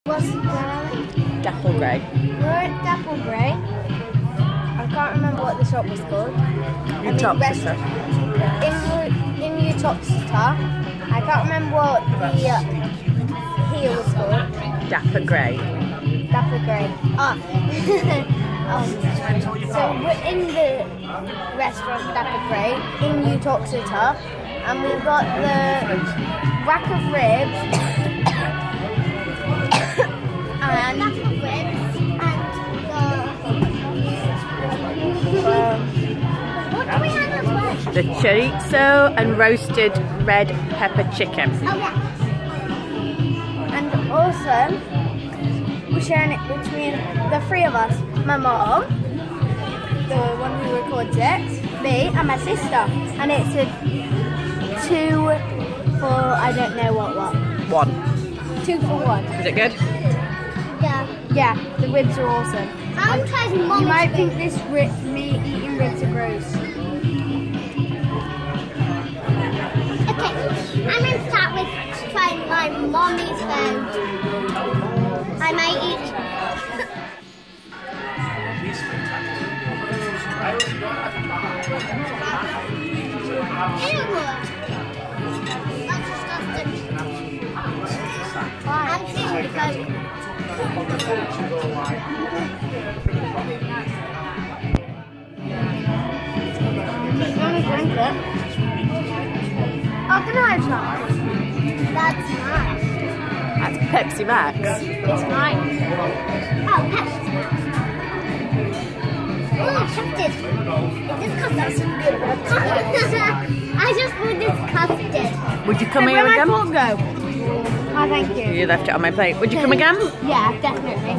Where are we? Dapple Grey. We're at Dapple Grey. I can't remember what the shop was called. Uttoxeter. In Uttoxeter. I can't remember what the here was called. Dapple Grey. Dapple Grey. Ah. So we're in the restaurant Dapple Grey in Uttoxeter, and we've got the rack of ribs and what do we have as well? The chorizo and roasted red pepper chicken. Oh yeah. And also we're sharing it between the three of us. My mom, the one who records it, me and my sister. And it's a 2 for I don't know what. 1. 2 for 1. Is it good? Yeah. Yeah, the ribs are awesome. You might think this me eating ribs are gross. Okay, I'm going to start with trying my mommy's food. I might eat. That's disgusting. I'm seeing because Organise that. that's mine. That's Pepsi Max. It's mine. Oh, Pepsi Max. Oh, custard. Is this custard? I just put this custard. Would you come Hey, here where'd again? my fork go? Oh, thank you. You left it on my plate. Would you come again? Yeah, definitely.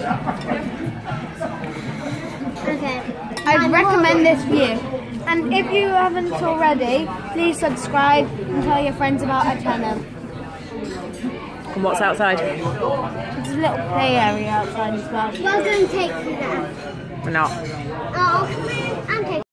Okay. I'd recommend this view. And if you haven't already, please subscribe and tell your friends about our channel. And what's outside? There's a little play area outside as well. We're going to take you there. We're not. Oh, I'm taking